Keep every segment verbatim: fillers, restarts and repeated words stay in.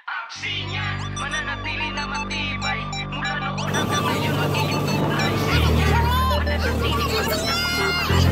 Aksi niyan, mananatili na matibay. Mula noon hanggang ngayon magiging tunay. Aksi niyan, mananatili matatag pagmamahal.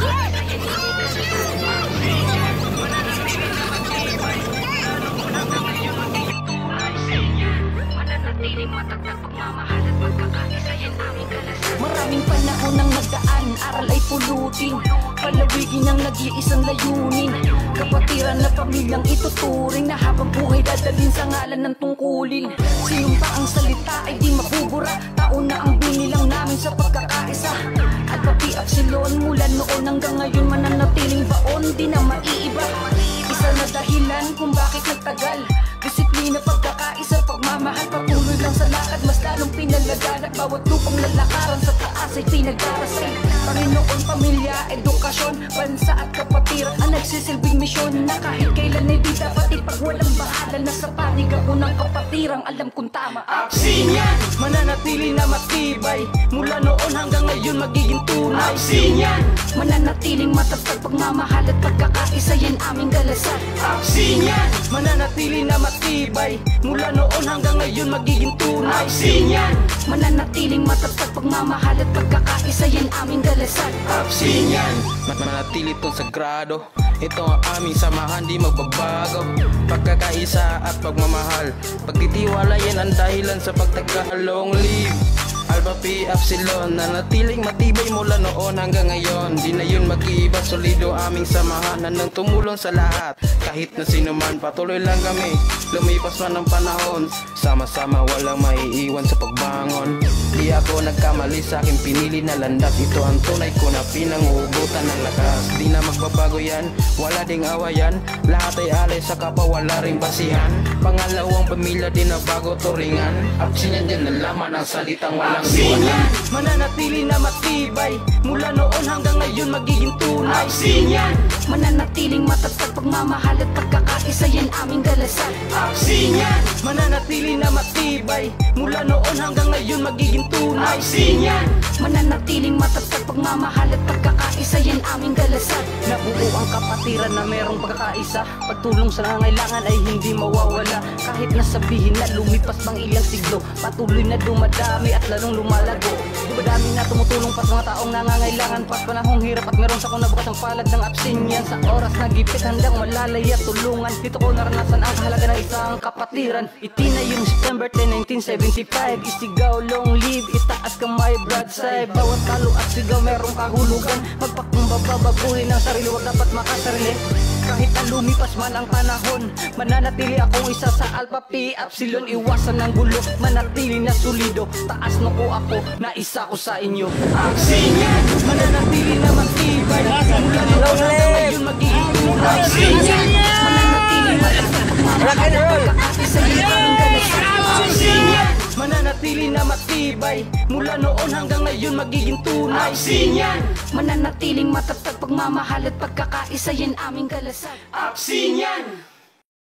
Aksi niyan, mananatili na matibay. Mula noon hanggang ngayon magiging tunay. Aksi niyan, mananatili matatag pagmamahal at pagkakaisa yan aming kalasan. Maraming panahon ang nagdaan, aral ay pulutin, palawigin ang nag-iisang layunin. Kapatiran na pamilyang ituturing na habang buhay dadalhin sa ngalan ng tungkulin. Sinumpa ang salita ay di mabubura, taon na ang binilang namin sa pagkakaisa. At pati Absilon mula noon hanggang ngayon mananatiling baon, di na maiiba. Isa na dahilan kung bakit nagtagal, disiplina, pagkakaisa, pagmamahal, patuloy lang sa lakad, mas lalong pinalagaan at bawat lupang lalakaran sa taas ay pinagdarasal. Panginoon, pamilya, edukasyon, bansa at kapatiran ang nagsisilbing misyon na kahit kailan ay di dapat ipagwalang bahala na sa panig ako ng kapatirang alam kong tama. Aksi niyan, mananatili na matibay. Mula noon hanggang ngayon magiging tunay. Aksi niyan, mananatiling matatag pagmamahal at pagkakaisa yan aming galasan. Aksi niyan, mananatili na matibay. Mula noon hanggang ngayon magiging tunay. Aksi niyan, mananatiling matatag pagmamahal at pagkakaisa yan aming galasan. Aksi niyan, mananatili tong sagrado. Ito ang aming samahan, di magbabago. Pagkakaisa at pagmamahal, pagtitiwala yan ang dahilan sa pagtagal. Long live Alpha Phi Epsilon, nanatiling matibay mula noon hanggang ngayon. Di na yun mag-iiba, solido aming samahan, handang tumulong sa lahat. Kahit na sino man, patuloy lang kami, lumipas man ang panahon. Sama-sama walang maiiwan sa pagbangon. Di ako nagkamali sa aking pinili na landas. Ito ang tunay ko na pinanguhugutan ng lakas. Di na magbabago yan, wala ding awayan. Lahat ay alay sa kapwa, wala ring basihan. Pangalawang pamilya din na bago turingan. Aksi niyan din nalaman ang salitang walang aksi niyan, mananatili na matibay. Mula noon hanggang ngayon magiging tunay. Aksi niyan, mananatiling matatag pagmamahal at pagkakaisa yan aming galasan. Aksi niyan, mananatili na matibay. Mula noon hanggang ngayon magiging tunay. Aksi niyan, mananatiling matatag pagmamahal at pagkakaisa yan aming galasan. Nabuo ang kapatiran na merong pagkakaisa, pagtulong sa nangangailangan ay hindi mawawala. Kahit nasabihin na lumipas bang ilang siglo, patuloy na dumadami at lalong lumalago. Dumadami na tumutulong pa sa mga taong nangangailangan, pas panahong hirap at meron sa kung nabukas ang palad ng Absinyan. Sa oras na gipit handang malalay at tulungan, dito ko naranasan ang kahalaga ng isang kapatiran. Itinay yung September tenth, nineteen seventy-five, isigaw long live, itaas kamay broadside. Bawat talo at sigaw merong kahulugan, magpakumbaba, baguhin ang sarili, wag dapat makasarili. Kahit na lumipas man ang panahon, mananatili akong isa sa Alpha Phi Epsilon. Iwasan ng gulo, manatili na solido, taas na ko ako, na isa ko sa inyo. aksi niyan, mananatili na matibay. Mula noon hanggang ngayon magiging tunay. Aksi niyan, mananatili matatag pagmamahal at pagkakaisa yan aming galasan. aksi niyan, mananatili na matibay. Mula noon hanggang ngayon magiging tunay. Aksi niyan, mananatiling matatag pagmamahal at pagkakaisa yan aming galasan. aksi niyan.